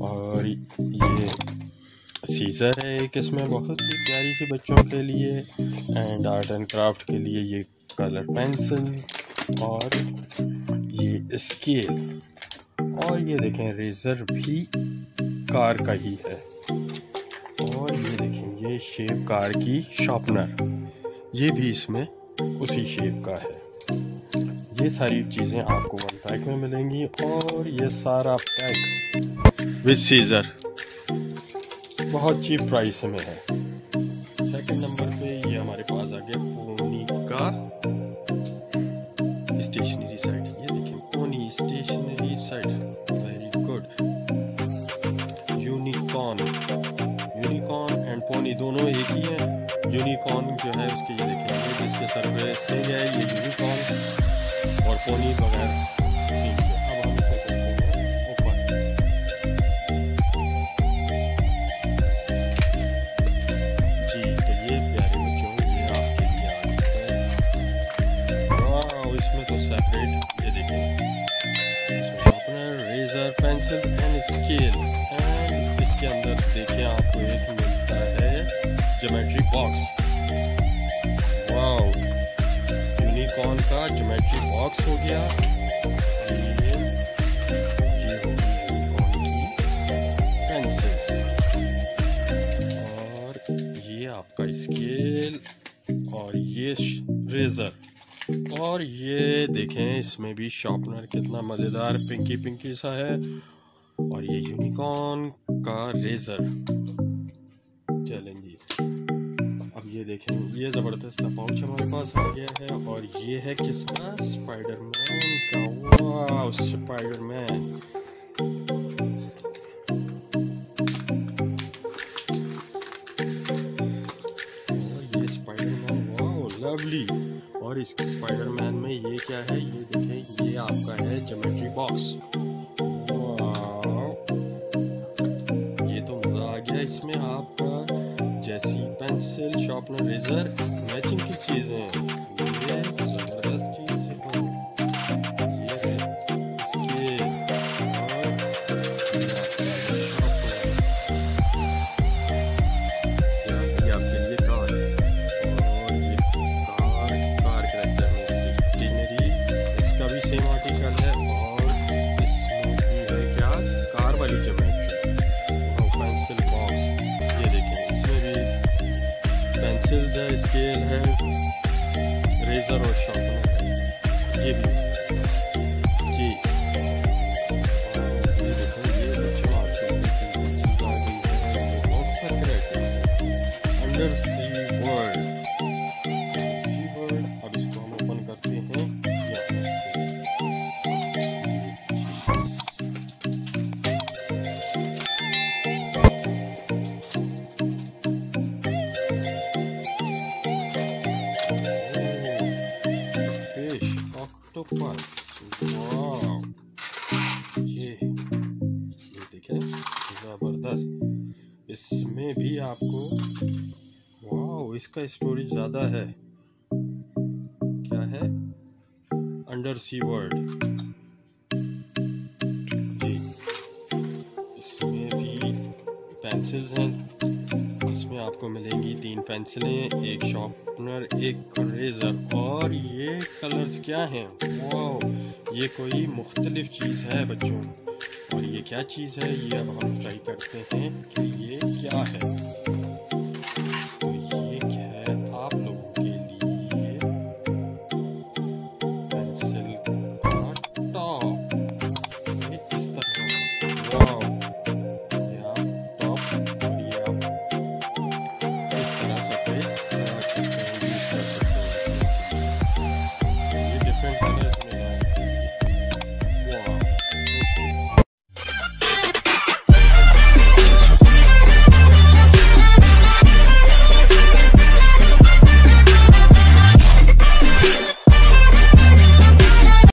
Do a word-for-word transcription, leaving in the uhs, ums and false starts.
और ये सीज़र है एक, इसमें बहुत ही प्यारी सी बच्चों के लिए, एंड आर्ट एंड क्राफ्ट के लिए ये कलर पेंसिल और ये स्केल, और ये देखें रेज़र भी कार का ही है, और ये देखें ये शेप कार की शार्पनर, ये भी इसमें उसी शेप का है। ये सारी चीज़ें आपको वन पैक में मिलेंगी, और ये सारा पैक विद सीज़र बहुत चीप प्राइस में है। सेकंड नंबर पे ये हमारे पास आ गया पोनी का स्टेशनरी सेट। ये देखें pony stationery set, very good. Unicorn unicorn and pony दोनों एक ही है। यूनिकॉर्न जो है उसके ये देखें, ये जिसके सर पे सिंग है ये यूनिकॉर्न, और पोनी बगैर सिंग के। अब हम इसे करते हैं ऊपर। जी तो ये प्यारे बच्चों ये आपके लिए आ गया है। वाह, इसमें तो सेपरेट ये देखें, इसमें sharpener, razor, pencil and scale, and इसके अंदर देखिए आपको एक मिलता है ज्योमेट्री बॉक्स। वाओ, यूनिकॉर्न का ज्योमेट्री बॉक्स हो गया। ये ये हो गई यूनिकॉर्न की पेंसिल्स, और ये आपका स्केल, और ये रेजर, और ये देखें इसमें भी शार्पनर कितना मज़ेदार पिंकी पिंकी सा है, और ये यूनिकॉर्न का रेजर। चलें जी, अब ये देखें ये ज़बरदस्त पाउच हमारे पास आ गया है, और ये है किसका, स्पाइडरमैन का। वाह, स्पाइडरमैन। और ये स्पाइडरमैन, वाह लवली। और इस स्पाइडरमैन में ये क्या है, ये देखें ये आपका है ज्योमेट्री बॉक्स। वाह, ये तो मज़ा आ गया। इसमें आपका जैसी पेंसिल, शार्पनर, रेजर, मैचिंग की चीजें, ये जबरदस्त चीज है। ये है स्केल, और ये आपके लिए कार, और ये कार कार कैरेक्टर में स्टेशनरी, इसका भी सेम आर्टिकल है, और इसमें भी है क्या, कार वाली ज्योमेट्री, पेंसिल बॉक्स। ये देखिए इसमें भी पेंसिल्स है, स्केल है, रेजर और शार्पनर है, ये भी जी। और ये देखो ये बच्चों आपके चीज आ गई है, बहुत secret under sea world sea world. अब इसको हम ओपन करते हैं। वाह, ये ये देखें जबरदस्त। इसमें भी आपको, वाह इसका स्टोरेज ज़्यादा है। क्या है, अंडर सी वर्ल्ड जी। इसमें भी पेंसिल्स हैं, इसमें आपको मिलेंगी तीन पेंसिलें, एक शार्पनर, एक रेजर, और ये कलर्स क्या हैं, वाह ये कोई मुख्तलिफ चीज़ है बच्चों। और ये क्या चीज़ है, ये अब हम ट्राई करते हैं कि ये क्या है। तो ये क्या है आप लोगों के लिए, पेंसिल का टॉप, ये इस तरह, वाह ये आप टॉप, और ये आप इस तरह से पे